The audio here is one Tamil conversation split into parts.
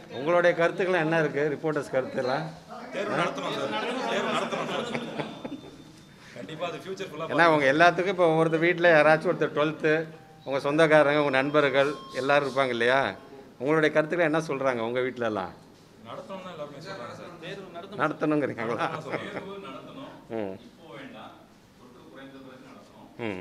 உங்களுடைய கருத்துக்கெல்லாம் என்ன இருக்குது? ரிப்போர்ட்டர்ஸ் கருத்துலாம் ஏன்னா உங்கள் எல்லாத்துக்கும் இப்போ ஒருத்தர் வீட்டில் யாராச்சும் ஒருத்தர் 12th உங்கள் சொந்தக்காரங்க உங்கள் நண்பர்கள் எல்லோரும் இருப்பாங்க இல்லையா? உங்களுடைய கருத்துக்கள் என்ன சொல்கிறாங்க உங்கள் வீட்டிலலாம்? நடத்தணுங்கிறீங்களா? ம் ம்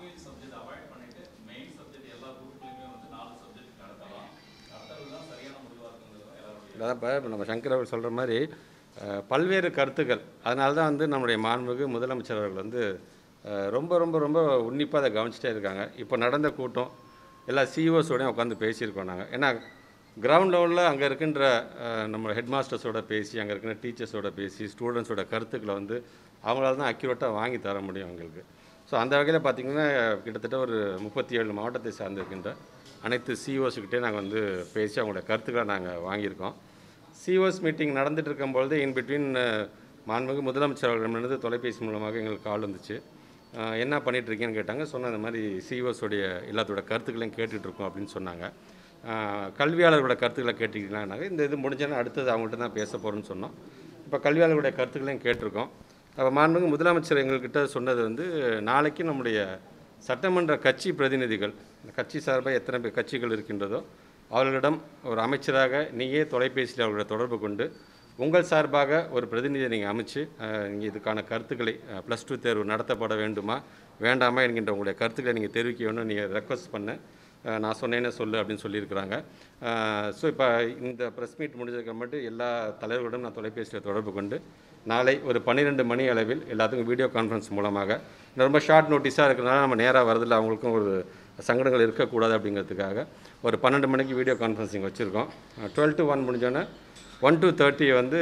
அதான் இப்போ நம்ம சங்கர் அவர் சொல்கிற மாதிரி பல்வேறு கருத்துக்கள். அதனால தான் வந்து நம்முடைய மாண்புமிகு முதலமைச்சர் அவர்கள் வந்து ரொம்ப ரொம்ப ரொம்ப உன்னிப்பாக அதை கவனிச்சிட்டே இருக்காங்க. இப்போ நடந்த கூட்டம் எல்லா சிஇஓஸோடையும் உட்காந்து பேசியிருக்கோம் நாங்கள். ஏன்னா கிரவுண்ட் லெவலில் அங்கே இருக்கின்ற நம்ம ஹெட் மாஸ்டர்ஸோட பேசி, அங்கே இருக்கிற டீச்சர்ஸோட பேசி, ஸ்டூடெண்ட்ஸோட கருத்துக்களை வந்து அவங்களால தான் அக்யூரேட்டாக வாங்கி தர முடியும் அவங்களுக்கு. ஸோ அந்த வகையில் பார்த்திங்கன்னா கிட்டத்தட்ட ஒரு 37 மாவட்டத்தை சார்ந்திருக்கின்ற அனைத்து சிஇஓஸ்கிட்டே நாங்கள் வந்து பேசி அவங்களோட கருத்துக்களை நாங்கள் வாங்கியிருக்கோம். சிஓஸ் மீட்டிங் நடந்துகிட்டு இருக்கும்பொழுது இன்பிட்வீன் மாண்புமிகு முதலமைச்சர் அவர்களிடமிருந்து தொலைபேசி மூலமாக எங்களுக்கு கால் வந்துச்சு. என்ன பண்ணிகிட்ருக்கேன்னு கேட்டாங்க. சொன்ன அந்த மாதிரி சிஓஸோடைய எல்லாத்தோட கருத்துக்களையும் கேட்டுட்ருக்கோம் அப்படின்னு சொன்னாங்க. கல்வியாளர்களோட கருத்துக்களை கேட்டுக்கிட்டீங்கன்னாங்க. இந்த இது முடிஞ்சோன்னா அடுத்தது அவங்கள்ட்ட தான் பேச போகிறோன்னு சொன்னோம். இப்போ கல்வியாளர்களுடைய கருத்துக்களையும் கேட்டிருக்கோம். அப்போ மாண்புமிகு முதலமைச்சர் எங்கள்கிட்ட சொன்னது வந்து நாளைக்கு நம்முடைய சட்டமன்ற கட்சி பிரதிநிதிகள், கட்சி சார்பாக எத்தனை கட்சிகள் இருக்கின்றதோ அவர்களிடம் ஒரு அமைச்சராக நீயே தொலைபேசியில் அவர்களை தொடர்பு கொண்டு உங்கள் சார்பாக ஒரு பிரதிநிதியை நீங்கள் அமைச்சு நீங்கள் இதுக்கான கருத்துக்களை +2 தேர்வு நடத்தப்பட வேண்டுமா வேண்டாமா என்கின்ற உங்களுடைய கருத்துக்களை நீங்கள் தெரிவிக்க வேணும், நீங்கள் ரெக்வஸ்ட் பண்ண நான் சொன்னேன்னு சொல்லு அப்படின்னு சொல்லியிருக்கிறாங்க. ஸோ இப்போ இந்த ப்ரெஸ் மீட் முடிஞ்சதுக்கு மட்டும் எல்லா தலைவர்களிடம் நான் தொலைபேசியில் தொடர்பு கொண்டு நாளை ஒரு 12 மணி அளவில் எல்லாத்துக்கும் வீடியோ கான்ஃபரன்ஸ் மூலமாக, ரொம்ப ஷார்ட் நோட்டீஸாக இருக்கிறனால நம்ம நேராக வரதில்லை, அவங்களுக்கும் ஒரு சங்கடங்கள் இருக்கக்கூடாது அப்படிங்கிறதுக்காக ஒரு 12 மணிக்கு வீடியோ கான்ஃபரன்சிங் வச்சுருக்கோம். 12 to 1 முடிஞ்சோன்னே 1 to 30 வந்து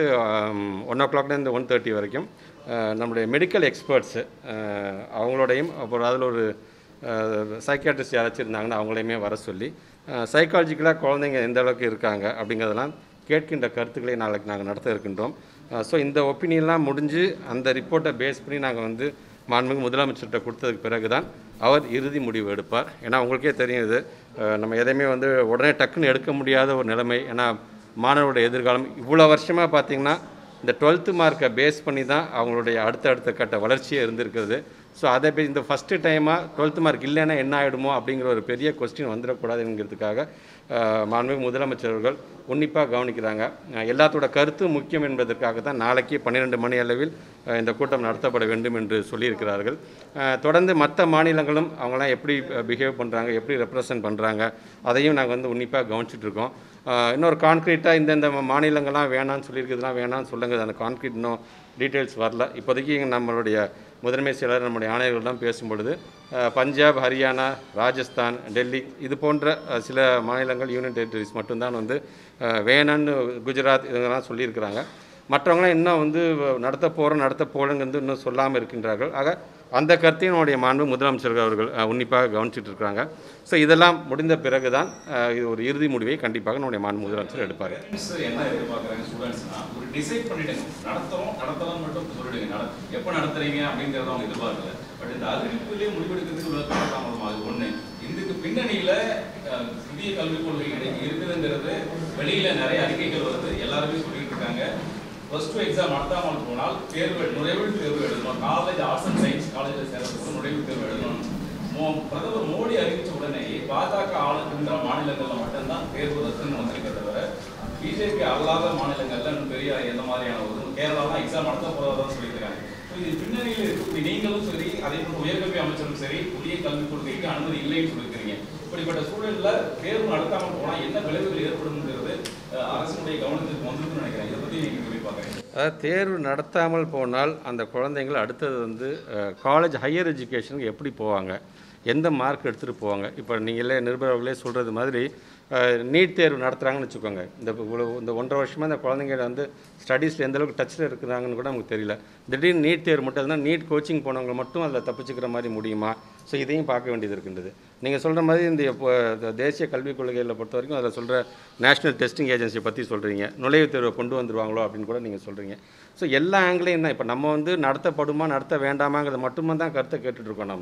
1 o'clockலேருந்து 1:30 வரைக்கும் நம்முடைய மெடிக்கல் எக்ஸ்பர்ட்ஸு அவங்களோடையும் அப்புறம் அதில் ஒரு சைக்கியாட்ரிஸ்ட் யாராச்சும் இருந்தாங்கன்னா அவங்களையுமே வர சொல்லி சைக்காலஜிக்கலாக குழந்தைங்க எந்த அளவுக்கு இருக்காங்க அப்படிங்கிறதெல்லாம் கேட்கின்ற கருத்துக்களை நாளைக்கு நாங்கள் நடத்த இருக்கின்றோம். ஸோ இந்த ஒப்பீனியன்லாம் முடிஞ்சு அந்த ரிப்போர்ட்டை பேஸ் பண்ணி நாங்கள் வந்து மாண்புமிகு முதலமைச்சர்கிட்ட கொடுத்ததுக்கு பிறகு தான் அவர் இறுதி முடிவு எடுப்பார். ஏன்னா உங்களுக்கே தெரியும் இது நம்ம எதையுமே வந்து உடனே டக்குன்னு எடுக்க முடியாத ஒரு நிலைமை. ஏன்னா மாணவருடைய எதிர்காலம் இவ்வளோ வருஷமாக பார்த்திங்கன்னா இந்த 12th மார்க்கை பேஸ் பண்ணி தான் அவங்களுடைய அடுத்த கட்ட வளர்ச்சியே இருந்திருக்கிறது. ஸோ அதை இந்த ஃபஸ்ட்டு டைமாக 12th மார்க் இல்லைன்னா என்ன ஆகிடுமோ அப்படிங்கிற ஒரு பெரிய கொஸ்டின் வந்துடக்கூடாதுங்கிறதுக்காக மாண்புமிகு முதலமைச்சர் அவர்கள் உன்னிப்பாக கவனிக்கிறாங்க. எல்லாத்தோட கருத்து முக்கியம் என்பதற்காக தான் நாளைக்கு 12 மணி அளவில் இந்த கூட்டம் நடத்தப்பட வேண்டும் என்று சொல்லியிருக்கிறார்கள். தொடர்ந்து மற்ற மாநிலங்களும் அவங்களாம் எப்படி பிஹேவ் பண்ணுறாங்க, எப்படி ரெப்ரசன்ட் பண்ணுறாங்க, அதையும் நாங்கள் வந்து உன்னிப்பாக கவனிச்சிட்ருக்கோம். இன்னொரு கான்க்ரீட்டாக இந்தந்த மாநிலங்கள்லாம் வேணான்னு சொல்லியிருக்கிறதுலாம் வேணான்னு சொல்லுங்கள், அந்த கான்க்ரீட் இன்னும் டீட்டெயில்ஸ் வரல. இப்போதைக்கு நம்மளுடைய முதன்மை செயலர் நம்முடைய ஆணையர்கள்லாம் பேசும்பொழுது பஞ்சாப், ஹரியானா, ராஜஸ்தான், டெல்லி இது போன்ற சில மாநிலங்கள் யூனியன் டெரிட்டரிஸ் மட்டும்தான் வந்து வேணான்னு, குஜராத் இதெல்லாம் சொல்லியிருக்கிறாங்க. மற்றவங்களாம் இன்னும் வந்து நடத்த போகிறோங்கிறது இன்னும் சொல்லாமல் இருக்கின்றார்கள். ஆக அந்த கருத்தையும் நம்முடைய மாண்பு முதலமைச்சர்கள் அவர்கள் உன்னிப்பாக கவனிச்சுட்டு இருக்கிறாங்க. ஸோ இதெல்லாம் முடிந்த பிறகு தான் இது ஒரு இறுதி முடிவை கண்டிப்பாக நம்முடைய மாண்பு முதலமைச்சர் எடுப்பார். என்ன எதிர்பார்க்குறாங்க ஸ்டூடெண்ட்ஸ்னா, ஒரு டிசைட் பண்ணிடுங்க, நடத்தலாம் மட்டும் சொல்லிடுங்க, எப்போ நடத்துறீங்க அப்படிங்கிறத அவங்க எதிர்பார்க்கல. பட் இந்த அறிவிப்புலேயே முடிவெடுக்கிறதுக்கு உள்ள காரணம் அது ஒன்று. இதுக்கு பின்னணியில் புதிய கல்விக் கொள்கை இருக்குதுங்கிறது வெளியில் நிறைய அறிக்கைகள் வருது, எல்லாருமே சொல்லிட்டு இருக்காங்க. +2 எக்ஸாம் நடத்தாமல் போனால் நுழைவுத் தேர்வு எழுதணும், காலேஜ் ஆர்ட்ஸ் அண்ட் சயின்ஸ் காலேஜில் சேர்றதுக்கு நுழைவுத் தேர்வு எழுதணும். பிரதமர் மோடி அறிவித்த உடனே பாஜக ஆளுகின்ற மாநிலங்களில் மட்டும்தான் தேர்வு ரத்துன்னு வந்திருக்கிறத தவிர பிஜேபி அல்லாத மாநிலங்கள்ல பெரிய எந்த மாதிரியான ஒரு கேரளாலாம் எக்ஸாம் நடத்த போறதான் சொல்லியிருக்காங்க. இது பின்னணியில் இருக்கக்கூடிய நீங்களும் சரி, அதே போல உயர்கல்வி அமைச்சரும் சரி, புதிய கல்விக் கொள்கைக்கு அனுமதி இல்லைன்னு சொல்லியிருக்கிறீங்க. இப்படிப்பட்ட சூழல்ல தேர்வு நடத்தாமல் போனால் என்ன விளைவுகள் ஏற்படும்ங்கிறது அரசுடைய கவனத்துக்கு வந்திருக்குன்னு நினைக்கிறேன். இதை பற்றி நீங்கள் எப்படி பார்க்குறீங்க? அதாவது தேர்வு நடத்தாமல் போனால் அந்த குழந்தைங்கள் அடுத்தது வந்து காலேஜ் ஹையர் எஜுகேஷனுக்கு எப்படி போவாங்க, எந்த மார்க் எடுத்துகிட்டு போவாங்க. இப்போ நீங்களே நிருபர்களே சொல்கிறது மாதிரி நீட் தேர்வு நடத்துகிறாங்கன்னு வச்சுக்கோங்க. இந்த 1.5 வருஷமாக இந்த குழந்தைங்க வந்து ஸ்டடீஸில் எந்தளவுக்கு டச்சில் இருக்கிறாங்கன்னு கூட நமக்கு தெரியல. திடீர்னு நீட் தேர்வு மட்டும் இருந்தால் நீட் கோச்சிங் போனவங்க மட்டும் அதில் தப்பிச்சுக்கிற மாதிரி முடியுமா? ஸோ இதையும் பார்க்க வேண்டியது இருக்கின்றது. நீங்கள் சொல்கிற மாதிரி இந்த தேசிய கல்விக் கொள்கைகளை பொறுத்த வரைக்கும் அதில் சொல்கிற நேஷ்னல் டெஸ்டிங் ஏஜென்சியை பற்றி சொல்கிறீங்க, நுழைவுத் தேர்வை கொண்டு வந்துருவாங்களோ அப்படின்னு கூட நீங்கள் சொல்கிறீங்க. ஸோ எல்லா ஆங்கிலையும் தான் இப்போ நம்ம வந்து நடத்தப்படுமா நடத்த வேண்டாமாங்கிறத மட்டுமே தான் கருத்தை கேட்டுட்ருக்கோம் நம்ம.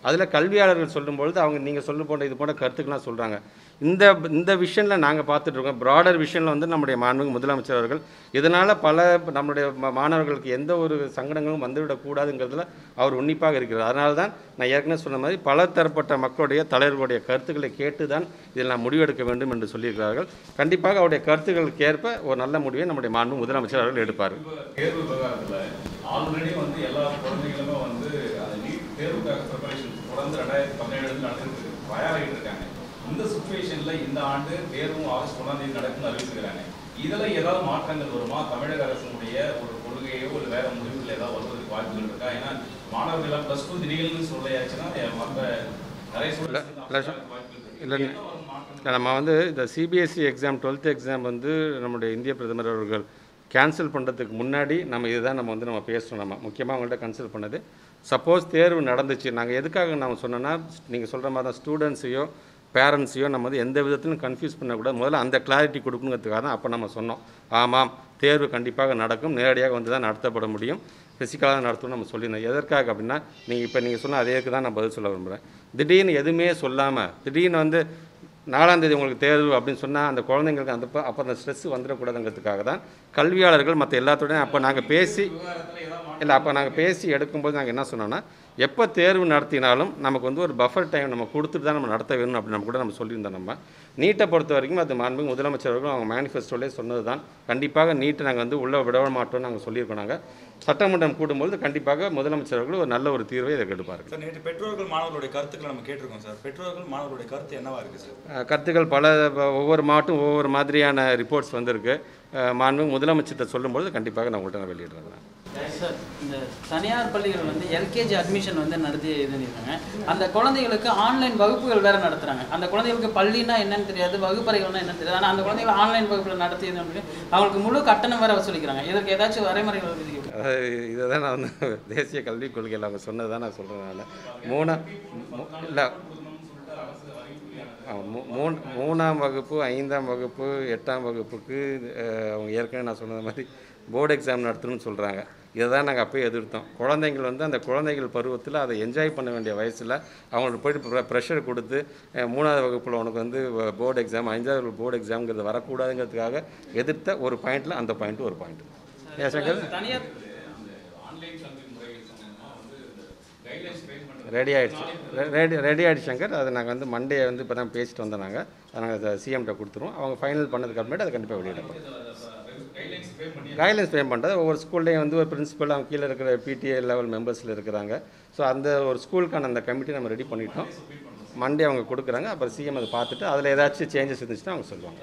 அதில் கல்வியாளர்கள் சொல்லும்பொழுது அவங்க நீங்கள் சொல்ல போன்ற இது போன்ற கருத்துக்கள்லாம் சொல்கிறாங்க. இந்த இந்த விஷனில் நாங்கள் பார்த்துட்ருக்கோம். ப்ராடர் விஷனில் வந்து நம்முடைய மாண்புமிகு முதலமைச்சர் அவர்கள் இதனால் பல நம்மளுடைய மாணவர்களுக்கு எந்த ஒரு சங்கடங்களும் வந்துவிடக்கூடாதுங்கிறதுல அவர் உன்னிப்பாக இருக்கிறார். அதனால தான் நான் ஏற்கனவே சொன்ன மாதிரி பல தரப்பட்ட மக்களுடைய தலைவர்களுடைய கருத்துக்களை கேட்டு தான் இதில் நான் முடிவெடுக்க வேண்டும் என்று சொல்லியிருக்கிறார்கள். கண்டிப்பாக அவருடைய கருத்துக்களுக்கு ஏற்ப ஒரு நல்ல முடிவை நம்முடைய மாண்பு முதலமைச்சர் அவர்கள் எடுப்பார். தேர்வு விவகாரத்தில் ஆல்ரெடி வந்து எல்லா குழந்தைகளுமே வந்து அந்த நீட் தேர்வுக்காக ப்ரிப்பரேஷன் தொடர்ந்து 2017 நடந்துட்டு தயாராகிட்டு இருக்காங்க. இந்த சுச்சுவேஷனில் இந்த ஆண்டு தேர்வும் ஆகஸ்ட் 1ஆம் தேதி நடக்கும்னு அறிவிச்சுக்கிறாங்க. இதில் ஏதாவது மாற்றங்கள் வருமா? தமிழக அரசினுடைய ஒரு கொள்கையோ ஒரு வேற முடிவுகள் ஏதாவது வருவதற்கு வாய்ப்புகள் இருக்கா? ஏன்னா மாணவர்கள் +2 திடீர்னு சொல்லியாச்சுன்னா மற்ற நிறைய இல்லை நம்ம வந்து இந்த சிபிஎஸ்சி எக்ஸாம் 12th எக்ஸாம் வந்து நம்முடைய இந்திய பிரதமர் அவர்கள் கேன்சல் பண்ணுறதுக்கு முன்னாடி நம்ம இதுதான் நம்ம பேசணும். நம்ம முக்கியமாக அவங்கள்ட்ட கன்சல்ட் பண்ணது, சப்போஸ் தேர்வு நடந்துச்சு, நாங்கள் எதுக்காக நம்ம சொன்னோன்னா நீங்கள் சொல்கிற மாதிரி தான் ஸ்டூடெண்ட்ஸையோ பேரண்ட்ஸையோ நம்ம வந்து எந்த விதத்திலும் கன்ஃபியூஸ் பண்ணக்கூடாது. முதல்ல அந்த கிளாரிட்டி கொடுக்கணுங்கிறதுக்காக தான் அப்போ நம்ம சொன்னோம். ஆமாம், தேர்வு கண்டிப்பாக நடக்கும், நேரடியாக வந்து தான் நடத்தப்பட முடியும், ஃபிசிக்கலாக நடத்தணும்னு நம்ம சொல்லியிருந்தோம். எதற்காக அப்படின்னா நீங்கள் சொன்ன அதேக்கு தான் நான் பதில் சொல்ல விரும்புகிறேன். திடீர்னு எதுவுமே சொல்லாமல் திடீர்னு வந்து 4ஆம் தேதி உங்களுக்கு தேர்வு அப்படின்னு சொன்னால் அந்த குழந்தைங்களுக்கு அப்போ அந்த ஸ்ட்ரெஸ் வந்துடக்கூடாதுங்கிறதுக்காக தான் கல்வியாளர்கள் மற்ற எல்லாத்தோடையும் அப்போ நாங்கள் பேசி எடுக்கும்போது நாங்கள் என்ன சொன்னோன்னா, எப்போ தேர்வு நடத்தினாலும் நமக்கு வந்து ஒரு பஃபர் டைம் நம்ம கொடுத்துட்டு தான் நம்ம நடத்த வேணும் அப்படின்னு கூட நம்ம சொல்லியிருந்தோம். நம்ம நீட்டை பொறுத்த வரைக்கும் அது மாண்புமிகு முதலமைச்சர் அவர்கள் அவங்க மேனிஃபெஸ்டோலே சொன்னது தான், கண்டிப்பாக நீட்டை நாங்கள் வந்து உள்ளே விட மாட்டோம்னு நாங்கள் சொல்லியிருக்கோம். நாங்கள் சட்டமன்றம் கூடும்போது கண்டிப்பாக முதலமைச்சர் அவர்கள் ஒரு நல்ல ஒரு தீர்வை இதற்கு எடுப்பார்கள். சார், நேற்று பெற்றோர்கள் மாணவர்களுடைய கருத்துக்களை நம்ம கேட்டிருக்கோம் சார். பெற்றோர்கள் மாணவர்களுடைய கருத்து என்னவா இருக்குது சார்? கருத்துக்கள் ஒவ்வொரு மாவட்டம் ஒவ்வொரு மாதிரியான ரிப்போர்ட்ஸ் வந்திருக்கு. மாண்புமிகு முதலமைச்சர்கிட்ட சொல்லும்போது கண்டிப்பாக நான் உங்கள்கிட்ட வெளியிடுறேன். சார், இந்த தனியார் பள்ளிகள் வந்து எல்கேஜி அட்மிஷன் வந்து நடத்தி இதுன்னிருக்காங்க. அந்த குழந்தைகளுக்கு ஆன்லைன் வகுப்புகள் வேறு நடத்துகிறாங்க. அந்த குழந்தைகளுக்கு பள்ளினா என்னன்னு தெரியாது, வகுப்பறைகள்னா என்னன்னு தெரியாது. ஆனால் அந்த குழந்தைகள் ஆன்லைன் வகுப்பில் நடத்தி அவங்களுக்கு முழு கட்டணம் வேறு வசூலிக்கிறாங்க. இதற்கு ஏதாச்சும் வரைமுறைகள் விதிக்க? அதாவது இதை தான் நான் வந்து தேசிய கல்விக் கொள்கையில் அவங்க சொன்னது தான் நான் சொல்கிறேன். நான் 3ஆம் வகுப்பு 5ஆம் வகுப்பு 8ஆம் வகுப்புக்கு அவங்க ஏற்கனவே நான் சொன்னது மாதிரி போர்டு எக்ஸாம் நடத்தணும்னு சொல்கிறாங்க. இதை தான் நாங்கள் அப்போயே எதிர்த்தோம். குழந்தைங்கள் வந்து அந்த குழந்தைகள் பருவத்தில் அதை என்ஜாய் பண்ண வேண்டிய வயசில் அவங்களுக்கு போய்ட்டு ப்ரெஷர் கொடுத்து 3ஆவது வகுப்பில் உனக்கு வந்து போர்டு எக்ஸாம் 5ஆவது வகுப்பு போர்டு எக்ஸாம்ங்கிறது வரக்கூடாதுங்கிறதுக்காக எதிர்த்த ஒரு பாயிண்டில் அந்த பாயிண்ட் ஒரு பாயிண்ட். ஏன் சங்கர்? ரெடி ஆகிடுச்சு சங்கர். அதை நாங்கள் வந்து மண்டே வந்து இப்போ தான் பேசிட்டு வந்தோம். நாங்கள் அதை சிஎம்கிட்ட கொடுத்துருவோம். அவங்க ஃபைனல் பண்ணதுக்கு அப்புறமேட்டு அதை கண்டிப்பாக வெளியிடப்படும். கைட்லைன்ஸ் ஃப்ரேம் பண்ணுறது ஒவ்வொரு ஸ்கூல்லையும் வந்து ஒரு பிரின்சிபல் அவங்க கீழே இருக்கிற பிடிஏ லெவல் மெம்பர்ஸில் இருக்கிறாங்க. ஸோ அந்த ஒரு ஸ்கூலுக்கான அந்த கமிட்டி நம்ம ரெடி பண்ணிட்டோம். மண்டே அவங்க கொடுக்குறாங்க. அப்புறம் சிஎம் அதை பார்த்துட்டு அதில் ஏதாச்சும் சேஞ்சஸ் இருந்துச்சுன்னா அவங்க சொல்லுவாங்க.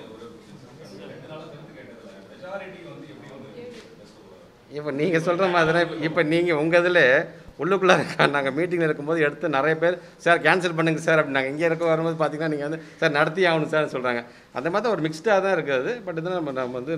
இப்போ நீங்கள் சொல்கிற மாதிரி இப்போ நீங்கள் உங்கள் இதில் உள்ளுக்குள்ளே நாங்கள் மீட்டிங்கில் இருக்கும்போது எடுத்து நிறைய பேர் சார் கேன்சல் பண்ணுங்க சார் அப்படி நாங்கள் இங்கே இருக்க வரும்போது பார்த்தீங்கன்னா நீங்கள் வந்து சார் நடத்தி ஆகணும் சார் சொல்கிறாங்க. அந்த மாதிரி தான் ஒரு மிக்ஸ்டாக தான் இருக்குது. பட் இது நம்ம வந்து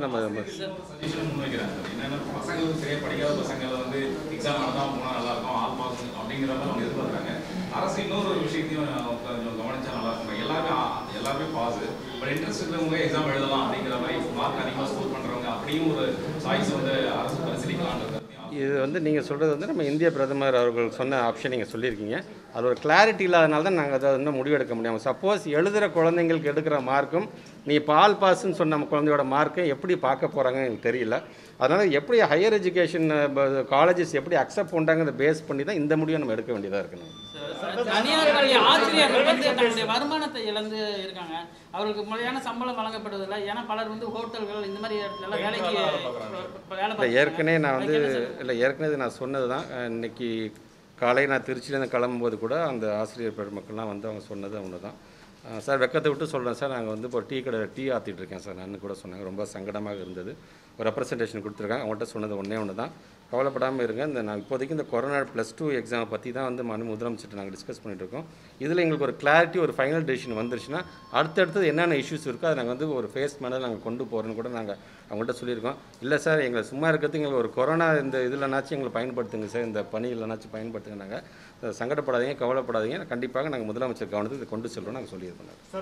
பசங்களுக்கு சரியாக படிக்காத பசங்களை வந்து எக்ஸாம் நடந்தால் போனால் நல்லாயிருக்கும், ஆல் பாஸ் அப்படிங்கிற மாதிரி அவங்க எதிர்பார்க்குறாங்க. அரசு இன்னொரு விஷயத்தையும் கொஞ்சம் கவனிச்சா நல்லா இருக்கும். எல்லாருமே பாஸ், பட் இன்ட்ரெஸ்ட் இருக்கிறவங்க எக்ஸாம் எழுதலாம் அப்படிங்கிற மாதிரி மார்க் அதிகமாக ஸ்கோர் பண்ணுறவங்க அப்படியும் ஒரு சாய்ஸ் வந்து அரசு பரிசீலிக்கலான்றது. இது வந்து நீங்கள் சொல்கிறது வந்து நம்ம இந்திய பிரதமர் அவர்கள் சொன்ன ஆப்ஷன் நீங்கள் சொல்லியிருக்கீங்க. அது ஒரு கிளாரிட்டி இல்லாதனால தான் நாங்கள் அதை வந்து முடிவெடுக்க முடியாமல். சப்போஸ் எழுதுகிற குழந்தைங்களுக்கு எடுக்கிற மார்க்கும் நீ பால் பாஸ்ன்னு சொன்ன நம்ம குழந்தையோட மார்க்கை எப்படி பார்க்க போகிறாங்கன்னு எனக்கு தெரியல. அதனால் எப்படி ஹையர் எஜுகேஷன் காலேஜஸ் எப்படி அக்செப்ட் பண்ணுறாங்கிறத பேஸ் பண்ணி தான் இந்த முடிவை நம்ம எடுக்க வேண்டியதாக இருக்கணும். தனியார் பள்ளி ஆசிரியர்கள் வந்து தன்னுடைய வருமானத்தை இழந்து இருக்காங்க. அவர்களுக்கு முறையான சம்பளம் வழங்கப்படுவதில்லை. ஏன்னா பலர் வந்து ஹோட்டல்கள் இந்த மாதிரி இடத்துல வேலைக்கு வேலை. ஏற்கனவே நான் சொன்னது தான். இன்னைக்கு காலை நான் திருச்சியிலேருந்து கிளம்பும்போது கூட அந்த ஆசிரியர் பெருமக்கள்லாம் வந்து அவங்க சொன்னது ஒன்று தான். சார் வெக்கத்தை விட்டு சொல்கிறேன் சார், நாங்கள் வந்து இப்போ டீ ஆற்றிட்டு இருக்கேன் சார் நான் கூட சொன்னாங்க. ரொம்ப சங்கடமாக இருந்தது. ஒரு ரெப்ரசன்டேஷன் கொடுத்துருக்காங்க. அவங்கள்ட்ட சொன்னது ஒன்று தான், கவலைப்படாமல் இருங்க. நான் இப்போதைக்கு இந்த கொரோனா +2 எக்ஸாமை பற்றி தான் வந்து முதலமைச்சர்கிட்ட நாங்கள் டிஸ்கஸ் பண்ணிட்டுருக்கோம். இதில் எங்களுக்கு ஒரு கிளாரிட்டி ஒரு ஃபைனல் டெசிஷன் வந்துருச்சுன்னா அடுத்தடுத்தது என்னென்ன இஷ்யூஸ் இருக்கோ அதை நாங்கள் வந்து ஒரு ஃபேஸ் மேலே நாங்கள் கொண்டு போகிறோன்னு கூட நாங்கள் அவங்கள்ட்ட சொல்லியிருக்கோம். இல்லை சார் எங்களை சும்மா இருக்கிறது எங்களுக்கு ஒரு கொரோனா இந்த இதில்னாச்சும் எங்களை பயன்படுத்துங்க சார், இந்த பணியில்னாச்சும் பயன்படுத்துங்க. நாங்கள் சங்கடப்படாதீங்க, கவலைப்படாதீங்க, கண்டிப்பாக நாங்கள் முதலமைச்சர் கவனத்துக்கு இதை கொண்டு செல்வோம் நாங்கள் சொல்லியிருக்கோம்.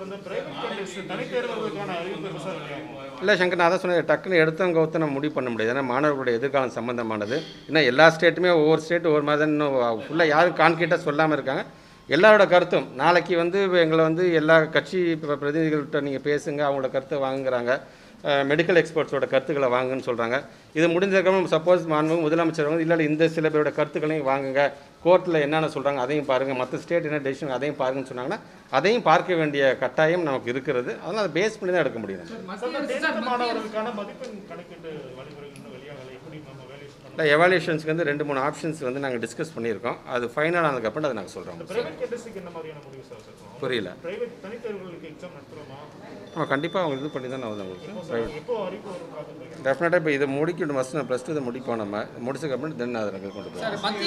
இல்லை சங்கர், நான் தான் சொன்னேன், டக்குன்னு எடுத்தவங்க ஒருத்த நம்ம முடிவு பண்ண முடியாது. ஏன்னா மாணவர்களுடைய எதிர்காலம் சம்பந்தமானது. இன்னும் எல்லா ஸ்டேட்டுமே ஒவ்வொரு ஸ்டேட் ஒவ்வொரு மாதிரி தான் இன்னும் ஃபுல்லாக யாரும் கான்கிரீட்டாக சொல்லாமல் இருக்காங்க. எல்லாரோட கருத்தும் நாளைக்கு வந்து எங்களை வந்து எல்லா கட்சி பிரதிநிதிகள்கிட்ட நீங்கள் பேசுங்க, அவங்களோட கருத்தை வாங்குறாங்க, மெடிக்கல் எக்ஸ்பர்ட்ஸோட கருத்துக்களை வாங்குன்னு சொல்கிறாங்க. இது முடிஞ்சதுக்கப்புறம் சப்போஸ் முதலமைச்சர் வந்து இல்லை இந்த சில பேரோட கருத்துக்களையும் வாங்குங்க, கோர்ட்டில் என்னென்ன சொல்கிறாங்க அதையும் பாருங்கள், மற்ற ஸ்டேட் என்ன டெசிஷன் அதையும் பாருங்கன்னு சொன்னாங்கன்னா அதையும் பார்க்க வேண்டிய கட்டாயம் நமக்கு இருக்கிறது. அதனால் அதை பேஸ் பண்ணி தான் எடுக்க முடியும். இல்லை, எவாலுவேஷன்ஸ்க்கு வந்து 2-3 ஆப்ஷன்ஸ் வந்து நாங்கள் டிஸ்கஸ் பண்ணியிருக்கோம். அது ஃபைனல் ஆனதுக்கப்புறம் அதை நாங்கள் சொல்கிறோம். புரியல. ஆமாம், கண்டிப்பாக அவங்க இது பண்ணி தான் நான் வந்து உங்களுக்கு ப்ரைவேட் டெஃபினட்டாக இப்போ இதை முடிக்கணும். ஃபஸ்ட்டு நான் +2 இதை முடிப்போம். நம்ம முடிச்சதுக்கப்புறம் தென் அதை நாங்கள் கொண்டு போகிறோம்.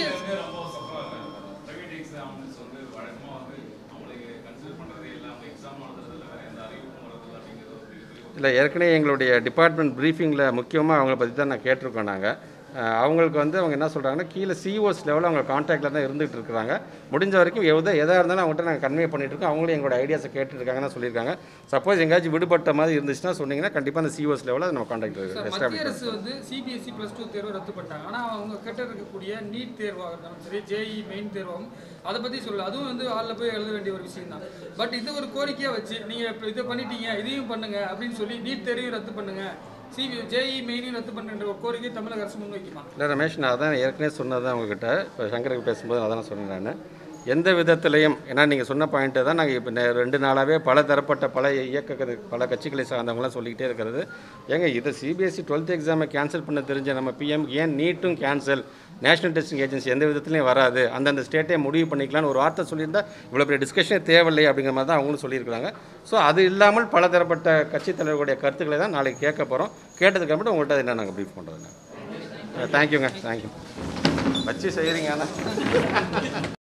இல்லை, ஏற்கனவே எங்களுடைய டிபார்ட்மெண்ட் ப்ரீஃபிங்கில் முக்கியமாக அவங்கள பற்றி தான் நான் கேட்டிருக்கோம். நாங்கள் அவங்களுக்கு வந்து அவங்க என்ன சொல்கிறாங்கன்னா, கீழே சிஓஸ் லெவலில் அவங்க கான்டாக்டில் தான் இருந்துகிட்டு இருக்கிறாங்க. முடிஞ்ச வரைக்கும் எதாக இருந்தாலும் அவங்கள்ட்ட நாங்கள் கன்வே பண்ணிட்டுருக்கோம். அவங்களும் எங்களோட ஐடியாஸை கேட்டுருக்காங்கன்னு சொல்லியிருக்காங்க. சப்போஸ் எங்கேயாச்சும் விடுபட்ட மாதிரி இருந்துச்சுன்னா சொன்னீங்கன்னா கண்டிப்பாக அந்த சிஓஸ் லெவலில் நம்ம கான்டாக்ட் மத்திய அரசு வந்து சிபிஎஸ்சி +2 தேர்வு ரத்து பண்ணிட்டாங்க. ஆனால் அவங்க கிட்ட இருக்கக்கூடிய நீட் தேர்வாக இருந்தாலும் சரி, ஜேஇ மெயின் தேர்வாகும் அதை பற்றி சொல்லல. அதுவும் வந்து ஆளில் போய் எழுத வேண்டிய ஒரு விஷயம் தான். பட் இது ஒரு கோரிக்கையாக வச்சு நீங்கள் இப்போ இதை பண்ணிட்டீங்க, இதையும் பண்ணுங்க அப்படின்னு சொல்லி நீட் தேர்வையும் ரத்து பண்ணுங்க, ஜேஇ மெயினையும் ரத்து பண்ணுற ஒரு கோரிக்கை தமிழக அரசு முன்வைக்குமா? இல்லை ரமேஷ், நான் அதான் ஏற்கனவே சொன்னதான் அவங்ககிட்ட. இப்போ சங்கருக்கு பேசும்போது அதான் சொன்னேன் நான். எந்த விதத்திலையும், ஏன்னா நீங்கள் சொன்ன பாயிண்ட்டை தான் நாங்கள் இப்போ 2 நாளாகவே பல தரப்பட்ட பல கட்சிகளை சார்ந்தவங்களாம் சொல்லிக்கிட்டே இருக்கிறது. ஏங்க, இதை சிபிஎஸ்சி 12th எக்ஸாமை கேன்சல் பண்ண தெரிஞ்ச நம்ம பிஎம் ஏன் நீட்டும் கேன்சல், நேஷனல் டெஸ்டிங் ஏஜென்சி எந்த விதத்துலையும் வராது, அந்தந்த ஸ்டேட்டே முடிவு பண்ணிக்கலான்னு ஒரு வார்த்தை சொல்லியிருந்தா இவ்வளோ பெரிய டிஸ்கஷனே தேவையில்லை அப்படிங்கிற மாதிரி தான் அவங்களும் சொல்லியிருக்கிறாங்க. ஸோ அது இல்லாமல் பல தரப்பட்ட கட்சித் தலைவர்களுடைய கருத்துக்களை தான் நாளைக்கு கேட்க போகிறோம். கேட்டதுக்கப்புறம் உங்கள்கிட்ட என்ன நாங்கள் ப்ரீஃப் பண்ணுறதுங்க. தேங்க்யூங்க, தேங்க்யூ. வச்சு செய்கிறீங்க. ஆனால்